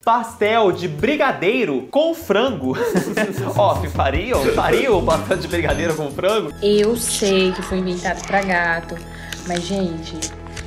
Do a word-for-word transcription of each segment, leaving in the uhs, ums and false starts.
pastel de brigadeiro com frango. Ó, fariam? Fariam o pastel de brigadeiro com frango? Eu sei que foi inventado pra gato, mas, gente,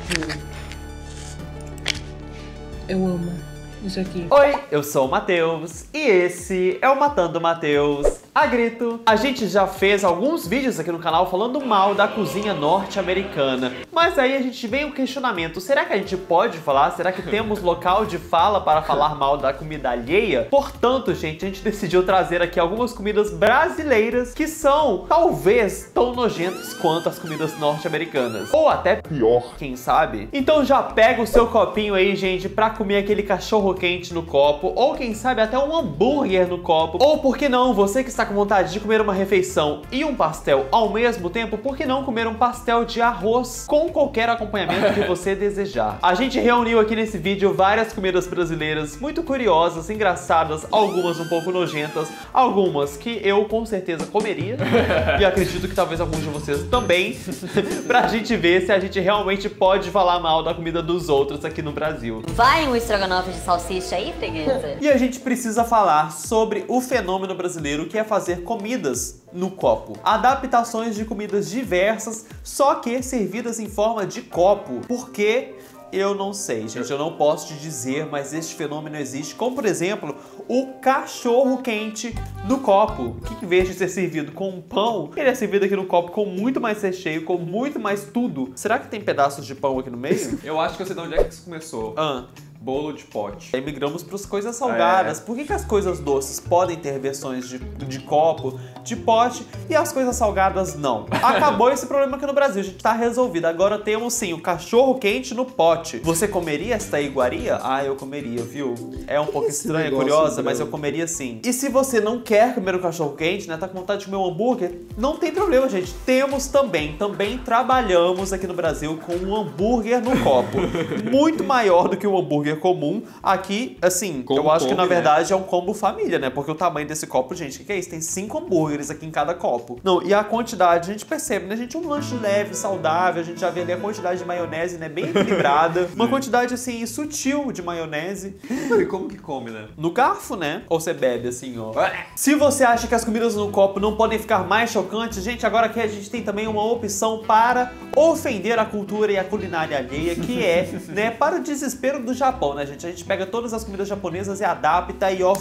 eu, eu amo isso aqui. Oi, eu sou o Matheus e esse é o Matando Matheus a Grito. A gente já fez alguns vídeos aqui no canal falando mal da cozinha norte-americana, mas aí a gente vem o questionamento: será que a gente pode falar? Será que temos local de fala para falar mal da comida alheia? Portanto, gente, a gente decidiu trazer aqui algumas comidas brasileiras que são, talvez, tão nojentas quanto as comidas norte-americanas, ou até pior, quem sabe? Então já pega o seu copinho aí, gente, pra comer aquele cachorro quente no copo, ou quem sabe até um hambúrguer no copo, ou por que não, você que está com vontade de comer uma refeição e um pastel ao mesmo tempo, por que não comer um pastel de arroz com qualquer acompanhamento que você desejar? A gente reuniu aqui nesse vídeo várias comidas brasileiras muito curiosas, engraçadas, algumas um pouco nojentas, algumas que eu com certeza comeria e acredito que talvez alguns de vocês também, pra gente ver se a gente realmente pode falar mal da comida dos outros aqui no Brasil. Vai um estrogonofe de salsicha aí, freguesa? E a gente precisa falar sobre o fenômeno brasileiro que é fazer comidas no copo. Adaptações de comidas diversas, só que servidas em forma de copo. Por quê? Eu não sei, gente, eu não posso te dizer, mas este fenômeno existe, como por exemplo, o cachorro quente no copo, que em vez de ser servido com um pão, ele é servido aqui no copo com muito mais recheio, com muito mais tudo. Será que tem pedaços de pão aqui no meio? Eu acho que eu sei de onde é que isso começou. Ah. Bolo de pote. Aí migramos para as coisas salgadas. É. Por que, que as coisas doces podem ter versões de, de copo, de pote, e as coisas salgadas não? Acabou esse problema aqui no Brasil, a gente tá resolvido. Agora temos sim o cachorro quente no pote. Você comeria esta iguaria? Ah, eu comeria, viu? É um pouco estranha, curiosa, mas eu comeria sim. E se você não quer comer o cachorro quente, né, tá com vontade de comer um hambúrguer, não tem problema, gente. Temos também, também trabalhamos aqui no Brasil com um hambúrguer no copo. Muito maior do que o hambúrguer comum. Aqui, assim, Como eu acho que na come, verdade, né, é um combo família, né? Porque o tamanho desse copo, gente, o que, que é isso? Tem cinco hambúrgueres aqui em cada copo. Não, e a quantidade, a gente percebe, né, gente? Um lanche leve, saudável, a gente já vê ali a quantidade de maionese, né? Bem equilibrada. Uma quantidade, assim, sutil de maionese. E como que come, né? No garfo, né? Ou você bebe, assim, ó. Se você acha que as comidas no copo não podem ficar mais chocantes, gente, agora aqui a gente tem também uma opção para ofender a cultura e a culinária alheia, que é, né, para o desespero do Japão. Né, gente? A gente pega todas as comidas japonesas e adapta e ó,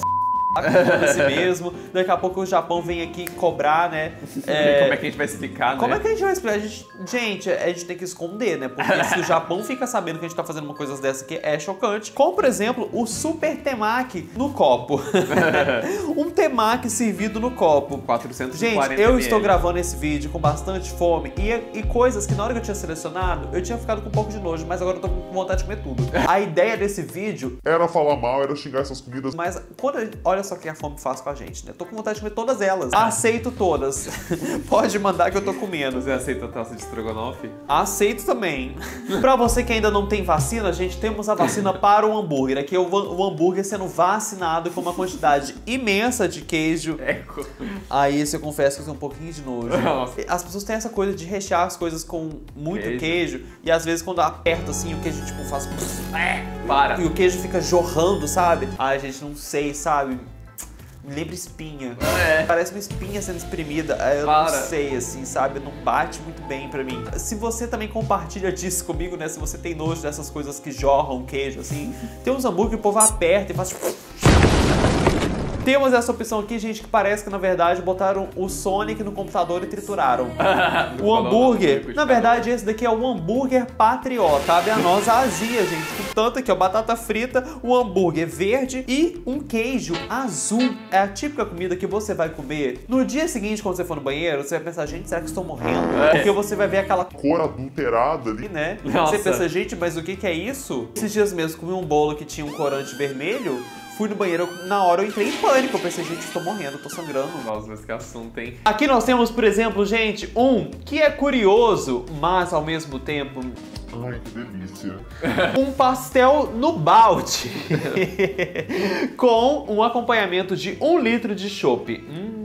assim mesmo. Daqui a pouco o Japão vem aqui cobrar, né? É... Como é que a gente vai explicar, né? Como é que a gente vai explicar? A gente, gente, a gente tem que esconder, né? Porque se o Japão fica sabendo que a gente tá fazendo uma coisa dessa que é chocante, como por exemplo, o super temaki no copo. Um temaki servido no copo. quatrocentos e quarenta Gente, eu mililitros. estou gravando esse vídeo com bastante fome e, e coisas que na hora que eu tinha selecionado, eu tinha ficado com um pouco de nojo, mas agora eu tô com vontade de comer tudo. A ideia desse vídeo era falar mal, era xingar essas comidas. Mas quando a gente, olha só o que a fome faz com a gente, né? Tô com vontade de comer todas elas. Aceito todas. Pode mandar que eu tô comendo. Você aceita a taça de estrogonofe? Aceito também. Pra você que ainda não tem vacina, gente, temos a vacina para o hambúrguer. Aqui é o, o hambúrguer sendo vacinado com uma quantidade imensa de queijo. Eco. Aí esse eu confesso que eu tenho um pouquinho de nojo. Nossa. As pessoas têm essa coisa de rechear as coisas com muito queijo, Queijo. e às vezes quando aperta assim, o queijo tipo faz... Para. E o queijo fica jorrando, sabe? Ai, gente, não sei, sabe? Me lembra espinha. É. Parece uma espinha sendo espremida. Eu Para. não sei, assim, sabe? Não bate muito bem pra mim. Se você também compartilha disso comigo, né? Se você tem nojo dessas coisas que jorram queijo, assim. Tem uns hambúrguer que o povo aperta e faz... Temos essa opção aqui, gente, que parece que, na verdade, botaram o Sonic no computador e trituraram. O hambúrguer, na verdade, esse daqui é o hambúrguer patriota. Cabe a nós a azia, gente. Com tanto aqui, ó, batata frita, um hambúrguer verde e um queijo azul. É a típica comida que você vai comer no dia seguinte, quando você for no banheiro, você vai pensar, gente, será que estou morrendo? Porque você vai ver aquela Cor adulterada ali. né? Nossa. Você pensa, gente, mas o que que é isso? Esses dias mesmo comi um bolo que tinha um corante vermelho. Fui no banheiro, na hora eu entrei em pânico. Eu pensei, gente, estou morrendo, estou sangrando. Nossa, mas que assunto, hein? Aqui nós temos, por exemplo, gente, um que é curioso, mas ao mesmo tempo... Ai, que delícia. Um pastel no balde. Com um acompanhamento de um litro de chopp. Hum...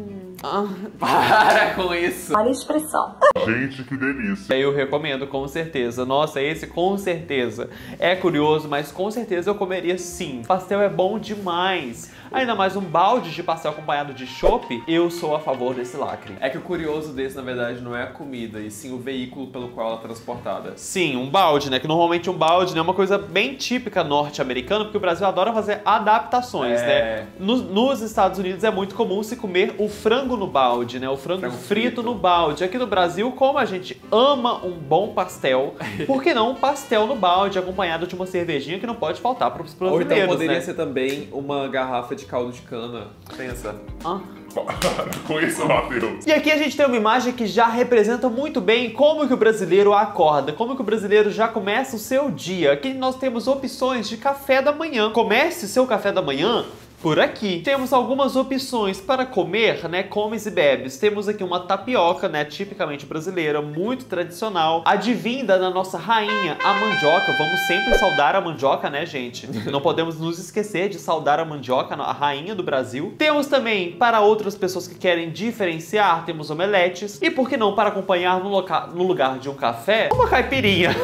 Ah, Para com isso. Olha a expressão. Gente, que delícia. eu recomendo, com certeza. Nossa, esse com certeza. É curioso, mas com certeza eu comeria sim. Pastel é bom demais. Ainda mais um balde de pastel acompanhado de chopp, eu sou a favor desse lacre. É que o curioso desse, na verdade, não é a comida, e sim o veículo pelo qual ela é transportada. Sim, um balde, né? Que normalmente um balde né, é uma coisa bem típica norte-americana, porque o Brasil adora fazer adaptações, É. né? Nos, nos Estados Unidos é muito comum se comer o frango no balde, né? O frango, Frango frito, frito. no balde. Aqui no Brasil, como a gente ama um bom pastel, por que não um pastel no balde acompanhado de uma cervejinha que não pode faltar para os Ou brasileiros, então poderia né? ser também uma garrafa de caldo de cana. Pensa. Ah. Para com isso, Matheus. E aqui a gente tem uma imagem que já representa muito bem como que o brasileiro acorda, como que o brasileiro já começa o seu dia. Aqui nós temos opções de café da manhã. Comece o seu café da manhã por aqui. Temos algumas opções para comer, né, comes e bebes. Temos aqui uma tapioca, né, tipicamente brasileira, muito tradicional, advinda da nossa rainha, a mandioca. Vamos sempre saudar a mandioca, né, gente? Não podemos nos esquecer de saudar a mandioca, a rainha do Brasil. Temos também, para outras pessoas que querem diferenciar, temos omeletes. E por que não, para acompanhar no, loca no lugar de um café, uma caipirinha.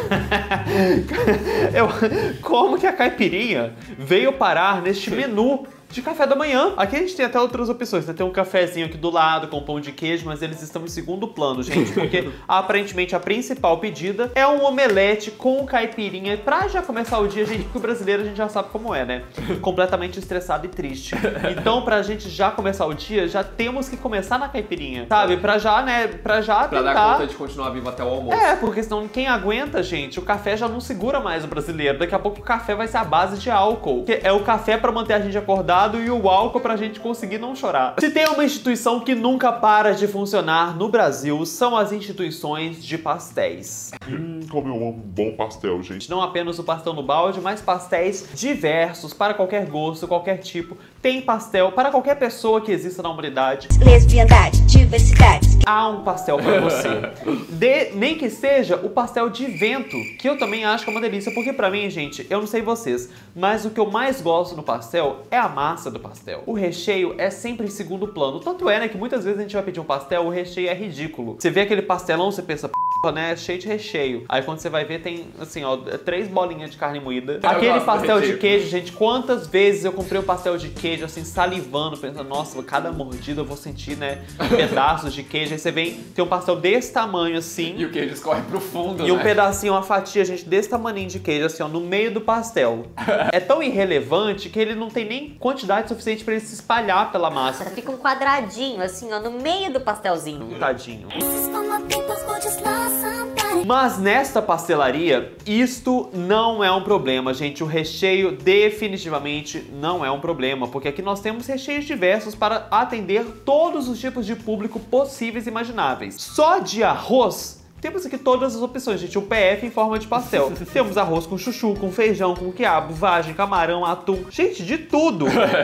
Eu, como que a caipirinha veio parar neste menu de café da manhã? Aqui a gente tem até outras opções, né? Tem um cafezinho aqui do lado com pão de queijo, mas eles estão em segundo plano, gente, porque aparentemente a principal pedida é um omelete com caipirinha pra já começar o dia, gente, porque o brasileiro a gente já sabe como é, né? Completamente estressado e triste. Então, pra gente já começar o dia, já temos que começar na caipirinha, sabe? Pra já, né, pra já Pra tentar... dar conta de continuar vivo até o almoço. É, porque senão quem aguenta, gente, o café já não segura mais o brasileiro. Daqui a pouco o café vai ser a base de álcool. Que é o café pra manter a gente acordado e o álcool pra gente conseguir não chorar. Se tem uma instituição que nunca para de funcionar no Brasil, são as instituições de pastéis. Hum, como eu amo um bom pastel, gente. Não apenas o pastel no balde, mas pastéis diversos, para qualquer gosto, qualquer tipo. Tem pastel para qualquer pessoa que exista na humanidade. Lesbiandade, diversidade. Há um pastel pra você. De, nem que seja o pastel de vento, que eu também acho que é uma delícia, porque pra mim, gente, eu não sei vocês, mas o que eu mais gosto no pastel é a massa do pastel. O recheio é sempre em segundo plano. Tanto é, né, que muitas vezes a gente vai pedir um pastel, o recheio é ridículo. Você vê aquele pastelão, você pensa, p, né, cheio de recheio. Aí quando você vai ver, tem, assim, ó, três bolinhas de carne moída. Eu Aquele gosto do pastel de recheio. queijo, gente, quantas vezes eu comprei um pastel de queijo, assim, salivando, pensando, nossa, cada mordida eu vou sentir, né, pedaços de queijo. Aí você vem, tem um pastel desse tamanho, assim, E o queijo escorre pro fundo, e um né? pedacinho, uma fatia, gente, desse tamaninho de queijo, assim, ó, no meio do pastel. É tão irrelevante que ele não tem nem quantidade suficiente pra ele se espalhar pela massa. Fica um quadradinho, assim, ó, no meio do pastelzinho. Tadinho. This is for my peoples who just lost somebody. Mas nesta pastelaria, isto não é um problema, gente. O recheio definitivamente não é um problema, porque aqui nós temos recheios diversos para atender todos os tipos de público possíveis e imagináveis. Só de arroz, temos aqui todas as opções, gente. O P F em forma de pastel. Temos arroz com chuchu, com feijão, com quiabo, vagem, camarão, atum. Gente, de tudo.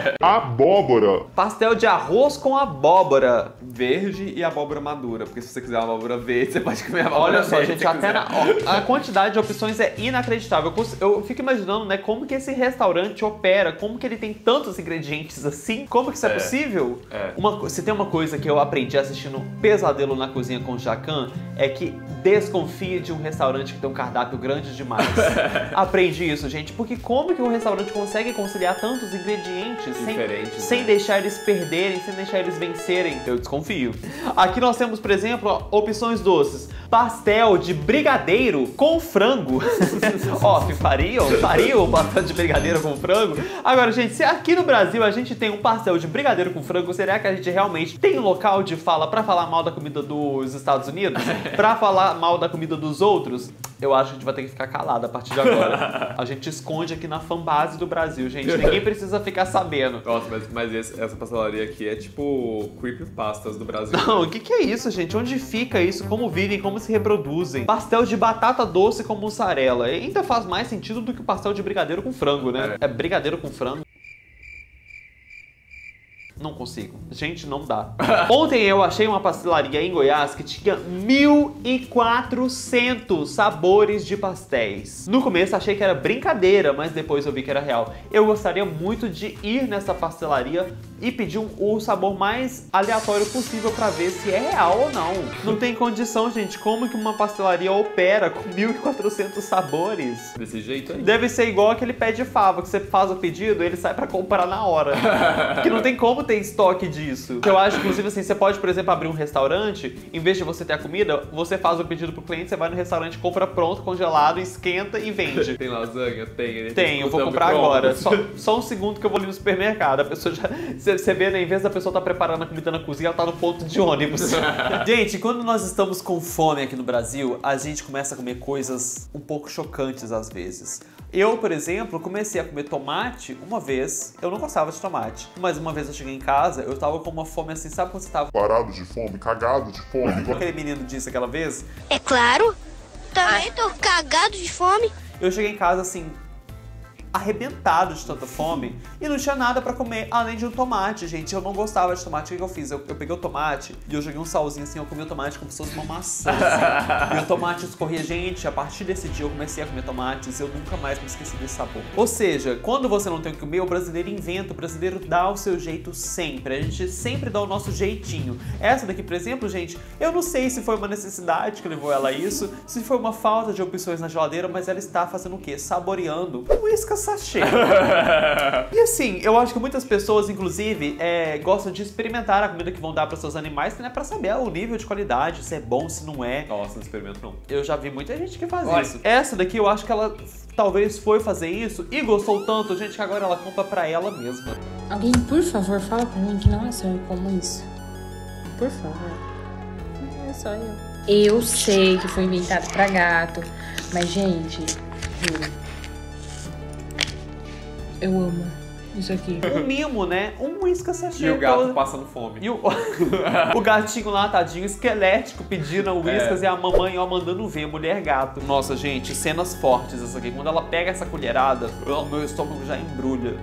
Abóbora. Pastel de arroz com abóbora. Verde e abóbora madura, porque se você quiser uma abóbora verde, você pode comer a abóbora Olha só, verde, gente, se até quiser. na, ó, a quantidade de opções é inacreditável. Eu, cons- eu fico imaginando, né, como que esse restaurante opera, como que ele tem tantos ingredientes assim, como que isso é, É, possível? é. Uma, co- se tem uma coisa que eu aprendi assistindo Pesadelo na Cozinha com o Jacan, é que desconfie de um restaurante que tem um cardápio grande demais. Aprendi isso, gente, porque como que um restaurante consegue conciliar tantos ingredientes sem, Diferentes, sem né? deixar eles perderem, sem deixar eles vencerem? Eu desconfio. Aqui nós temos, por exemplo, ó, opções doces. Pastel de brigadeiro com frango. Ó, fariam? Fariam o pastel de brigadeiro com frango? Agora, gente, se aqui no Brasil a gente tem um pastel de brigadeiro com frango, será que a gente realmente tem um local de fala pra falar mal da comida dos Estados Unidos? Pra falar mal da comida dos outros? Eu acho que a gente vai ter que ficar calado a partir de agora. A gente esconde aqui na fanbase do Brasil, gente. Ninguém precisa ficar sabendo. Nossa, mas, mas esse- essa pastelaria aqui é tipo creepypastas do Brasil. Não, o que, que é isso, gente? Onde fica isso? Como vivem? Como se reproduzem? Pastel de batata doce com mussarela. Ainda faz mais sentido do que o pastel de brigadeiro com frango, né? É, brigadeiro com frango. Não consigo. Gente, não dá. Ontem eu achei uma pastelaria em Goiás que tinha mil e quatrocentos sabores de pastéis. No começo achei que era brincadeira, mas depois eu vi que era real. Eu gostaria muito de ir nessa pastelaria e pedir um, o sabor mais aleatório possível pra ver se é real ou não. Não tem condição, gente. Como que uma pastelaria opera com mil e quatrocentos sabores? Desse jeito aí. Deve ser igual aquele pé de fava, que você faz o pedido e ele sai pra comprar na hora. Porque não tem como ter estoque disso. Eu acho, inclusive, assim, você pode, por exemplo, abrir um restaurante, em vez de você ter a comida, você faz o pedido pro cliente, você vai no restaurante, compra pronto, congelado, esquenta e vende. Tem lasanha? Tem. Tem, eu vou comprar agora. Só, só um segundo que eu vou ali no supermercado. A pessoa já... Você vê, né, em vez da pessoa estar tá preparando a comida na cozinha, ela tá no ponto de ônibus. Gente, quando nós estamos com fome aqui no Brasil, a gente começa a comer coisas um pouco chocantes às vezes. Eu, por exemplo, comecei a comer tomate uma vez. Eu não gostava de tomate. Mas uma vez eu cheguei em casa, eu tava com uma fome assim, sabe quando você tava... Parado de fome, cagado de fome. Aquele menino disse aquela vez. É claro, também tô cagado de fome. Eu cheguei em casa assim, arrebentado de tanta fome e não tinha nada pra comer além de um tomate, gente. Eu não gostava de tomate. O que, que eu fiz? Eu, eu peguei o tomate e eu joguei um salzinho assim, eu comi o tomate como se fosse uma maçã, assim. E o tomate escorria. Gente, a partir desse dia eu comecei a comer tomates e eu nunca mais me esqueci desse sabor. Ou seja, quando você não tem o que comer, o brasileiro inventa, o brasileiro dá o seu jeito sempre. A gente sempre dá o nosso jeitinho. Essa daqui, por exemplo, gente, eu não sei se foi uma necessidade que levou ela a isso, se foi uma falta de opções na geladeira, mas ela está fazendo o quê? Saboreando um whiskas sachê. E assim, eu acho que muitas pessoas, inclusive, é, gostam de experimentar a comida que vão dar para seus animais, né, para saber o nível de qualidade, se é bom, se não é. Nossa, não experimento não. Eu já vi muita gente que faz Olha. isso. Essa daqui, eu acho que ela talvez foi fazer isso e gostou tanto, gente, que agora ela compra pra ela mesma. Alguém, por favor, fala pra mim que não é só eu como isso. Por favor. Não é só eu. Eu sei que foi inventado pra gato, mas, gente, juro. Eu amo isso aqui. Um mimo, né? Um whiskas sachê. E o gato todo... passando fome. E o... o gatinho lá, tadinho, esquelético, pedindo o whiskas É. e a mamãe, ó, mandando ver, mulher gato. Nossa, gente, cenas fortes essa aqui. Quando ela pega essa colherada, o meu estômago já embrulha.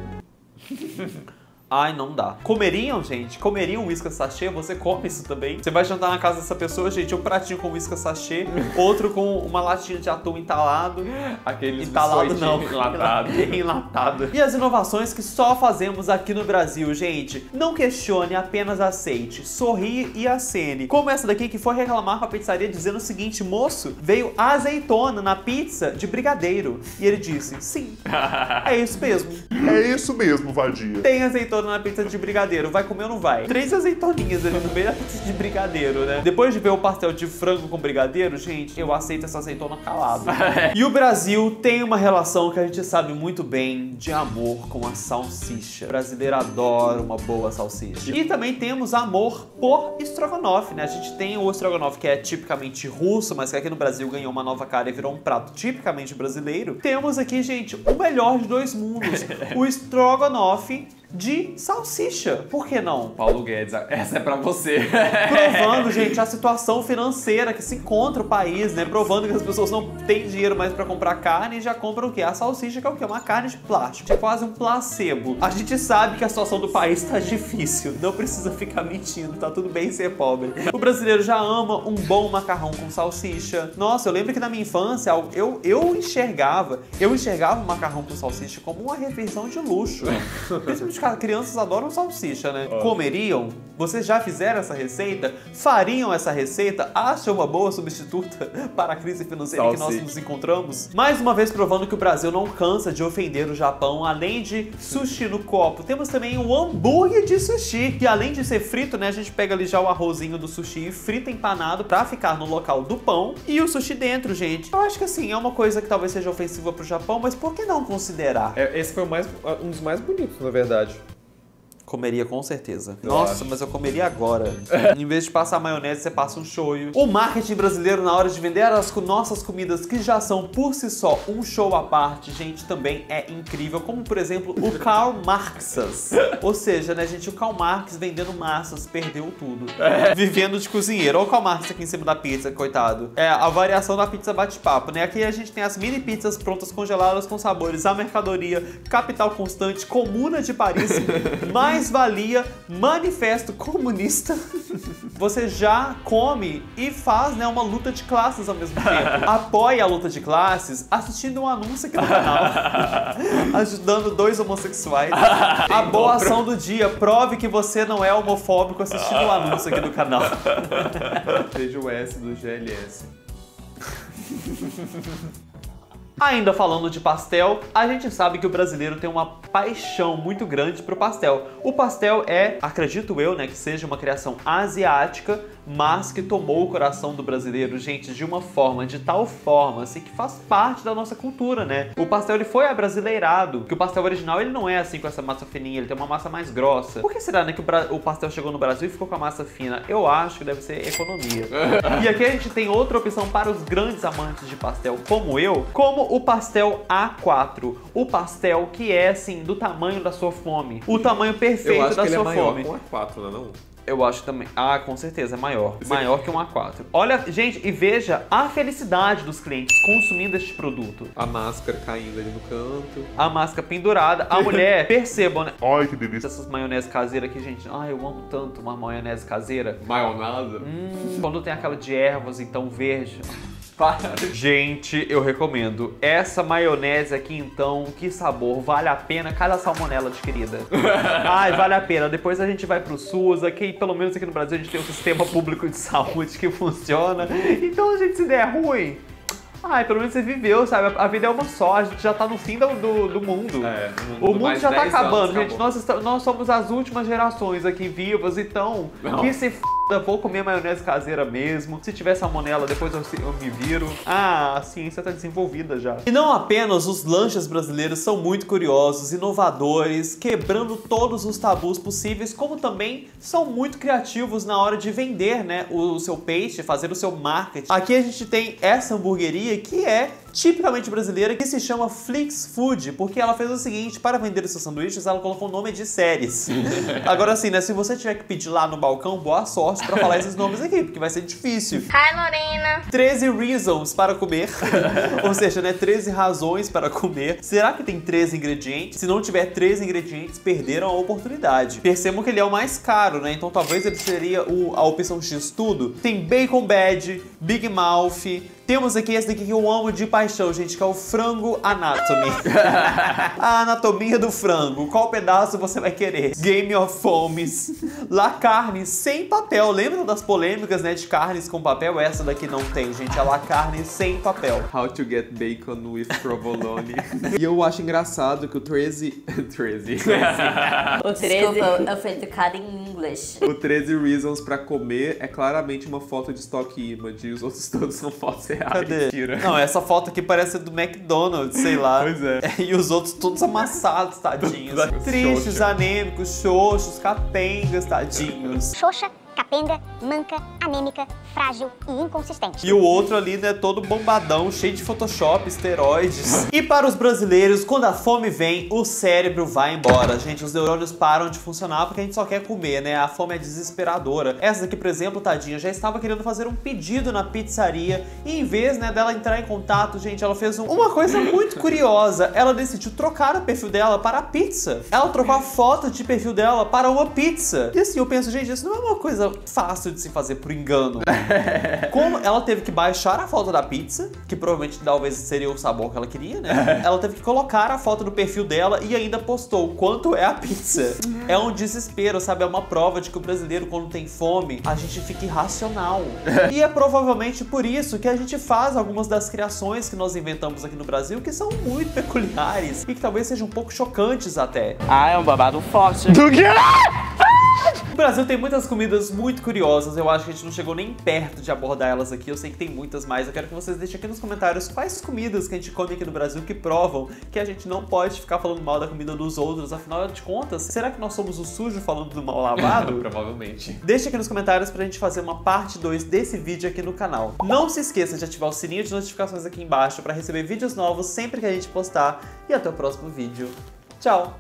Ai, não dá. Comeriam, gente? Comeriam whiskas sachê? Você come isso também? Você vai jantar na casa dessa pessoa, gente, um pratinho com whiskas sachê, outro com uma latinha de atum entalado. Aqueles Entalado não. biscoitinhos enlatados. Enlatado. E as inovações que só fazemos aqui no Brasil, gente. Não questione, apenas aceite. Sorri e acene. Como essa daqui que foi reclamar com a pizzaria dizendo o seguinte: moço, veio azeitona na pizza de brigadeiro. E ele disse, sim, é isso mesmo. É isso mesmo, vadia. Tem azeitona na pizza de brigadeiro, vai comer ou não vai? Três azeitoninhas ali no meio da pizza de brigadeiro, né? Depois de ver o pastel de frango com brigadeiro, gente, eu aceito essa azeitona calado. E o Brasil tem uma relação que a gente sabe muito bem de amor com a salsicha. O brasileiro adora uma boa salsicha. E também temos amor por estrogonofe, né? A gente tem o estrogonofe que é tipicamente russo, mas que aqui no Brasil ganhou uma nova cara e virou um prato tipicamente brasileiro. Temos aqui, gente, o melhor de dois mundos. O estrogonofe de salsicha. Por que não? Paulo Guedes, essa é pra você. Provando, gente, a situação financeira que se encontra o país, né? Provando que as pessoas não têm dinheiro mais pra comprar carne e já compram o quê? A salsicha, que é o quê? Uma carne de plástico. É quase um placebo. A gente sabe que a situação do país tá difícil. Não precisa ficar mentindo. Tá tudo bem ser pobre. O brasileiro já ama um bom macarrão com salsicha. Nossa, eu lembro que na minha infância eu, eu enxergava, eu enxergava o macarrão com salsicha como uma refeição de luxo. Principalmente crianças adoram salsicha, né? Comeriam? Vocês já fizeram essa receita? Fariam essa receita? Acham uma boa substituta para a crise financeira Salsicha. que nós nos encontramos? Mais uma vez provando que o Brasil não cansa de ofender o Japão. Além de sushi no copo, temos também o hambúrguer de sushi, que além de ser frito, né, a gente pega ali já o arrozinho do sushi e frita empanado pra ficar no local do pão e o sushi dentro, gente. Eu acho que assim, é uma coisa que talvez seja ofensiva pro Japão, mas por que não considerar? É, esse foi o mais, um dos mais bonitos, na verdade. Comeria com certeza. Eu Nossa, acho. mas eu comeria agora. Em vez de passar maionese, você passa um shoyu. O marketing brasileiro, na hora de vender as co- nossas comidas, que já são por si só um show à parte, gente, também é incrível. Como, por exemplo, o Karl Marxas. Ou seja, né, gente, o Karl Marx vendendo massas, perdeu tudo. Vivendo de cozinheiro. Olha o Karl Marx aqui em cima da pizza, coitado. É a variação da pizza bate-papo, né? Aqui a gente tem as mini pizzas prontas congeladas com sabores, a mercadoria, capital constante, comuna de Paris, mais mais-valia, manifesto comunista. Você já come e faz, né, uma luta de classes ao mesmo tempo. Apoie a luta de classes assistindo um anúncio aqui no canal. Ajudando dois homossexuais. A boa ação do dia. Prove que você não é homofóbico assistindo um anúncio aqui no canal. Veja o S do G L S. Ainda falando de pastel, a gente sabe que o brasileiro tem uma paixão muito grande pro pastel. O pastel é, acredito eu, né, que seja uma criação asiática, mas que tomou o coração do brasileiro, gente, de uma forma, de tal forma, assim, que faz parte da nossa cultura, né? O pastel, ele foi abrasileirado, que o pastel original, ele não é assim com essa massa fininha, ele tem uma massa mais grossa. Por que será, né, que o, Bra o pastel chegou no Brasil e ficou com a massa fina? Eu acho que deve ser economia. E aqui a gente tem outra opção para os grandes amantes de pastel, como eu, como o pastel A quatro. O pastel que é, assim, do tamanho da sua fome. O tamanho perfeito Eu acho da que ele sua é maior fome. com A quatro, não é não? Eu acho também. Ah, com certeza, é maior. Maior que um A quatro. Olha, gente, e veja a felicidade dos clientes consumindo este produto. A máscara caindo ali no canto. A máscara pendurada. A mulher, percebam, né? Ai, que delícia. Essas maionese caseiras aqui, gente. Ai, eu amo tanto uma maionese caseira. Maionada? Hum, quando tem aquela de ervas, então, verde. Gente, eu recomendo. Essa maionese aqui, então, que sabor. Vale a pena cada salmonela adquirida. Ai, vale a pena. Depois a gente vai pro SUS. Aqui, pelo menos aqui no Brasil, a gente tem um sistema público de saúde que funciona. Então, gente, se der ruim... Ai, pelo menos você viveu, sabe? A vida é uma só, a gente já tá no fim do, do, do mundo. É, o mundo já tá acabando, gente. Acabou. Nós, estamos, nós somos as últimas gerações aqui vivas, então Não. que se f***, vou comer maionese caseira mesmo. Se tiver salmonela, depois eu, eu me viro. Ah, a ciência tá desenvolvida já. E não apenas os lanches brasileiros são muito curiosos, inovadores, quebrando todos os tabus possíveis, como também são muito criativos na hora de vender, né, o seu peixe, fazer o seu marketing. Aqui a gente tem essa hamburgueria que é tipicamente brasileira, que se chama Flix Food, porque ela fez o seguinte: para vender os seus sanduíches, ela colocou o nome de séries. Agora assim, né, se você tiver que pedir lá no balcão, boa sorte pra falar esses nomes aqui, porque vai ser difícil. Hi, Lorena. treze reasons para comer, ou seja, né, treze razões para comer. Será que tem treze ingredientes? Se não tiver treze ingredientes, perderam a oportunidade. Percebam que ele é o mais caro, né, então talvez ele seria o, a opção X tudo. Tem Bacon Bad, Big Mouth. Temos aqui esse daqui que eu amo de paixão, gente, que é o Frango Anatomy. A anatomia do frango. Qual pedaço você vai querer? Game of Fomes. La Carne sem papel. Lembra das polêmicas, né, de carnes com papel? Essa daqui não tem, gente. É La Carne sem papel. How to get bacon with provolone. E eu acho engraçado que o treze... treze. O treze, eu fui educada em inglês. O treze Reasons pra comer é claramente uma foto de stock image e os outros todos são fotos reais. Cadê? Mentira. Não, essa foto aqui parece do McDonald's, sei lá. Pois é. E os outros todos amassados, tadinhos. Tristes, Xoxa. anêmicos, xoxos, capengas, tadinhos. Xoxa, capenga, manca, anêmica, frágil e inconsistente. E o outro ali, né, todo bombadão, cheio de Photoshop, esteroides. E para os brasileiros, quando a fome vem, o cérebro vai embora. Gente, os neurônios param de funcionar porque a gente só quer comer, né? A fome é desesperadora. Essa daqui, por exemplo, tadinha, já estava querendo fazer um pedido na pizzaria e em vez, né, dela entrar em contato, gente, ela fez um... uma coisa muito curiosa. Ela decidiu trocar o perfil dela para a pizza. Ela trocou a foto de perfil dela para uma pizza. E assim, eu penso, gente, isso não é uma coisa fácil de se fazer por engano. Como ela teve que baixar a foto da pizza, que provavelmente talvez seria o sabor que ela queria, né? Ela teve que colocar a foto no perfil dela e ainda postou quanto é a pizza. É um desespero, sabe? É uma prova de que o brasileiro, quando tem fome, a gente fica irracional. E é provavelmente por isso que a gente faz algumas das criações que nós inventamos aqui no Brasil, que são muito peculiares e que talvez sejam um pouco chocantes até. Ah, é um babado forte. O Brasil tem muitas comidas muito curiosas, eu acho que a gente não chegou nem perto de abordar elas aqui, eu sei que tem muitas mais, eu quero que vocês deixem aqui nos comentários quais comidas que a gente come aqui no Brasil que provam que a gente não pode ficar falando mal da comida dos outros, afinal de contas, será que nós somos o sujo falando do mal lavado? Provavelmente. Deixa aqui nos comentários pra gente fazer uma parte dois desse vídeo aqui no canal. Não se esqueça de ativar o sininho de notificações aqui embaixo pra receber vídeos novos sempre que a gente postar e até o próximo vídeo. Tchau!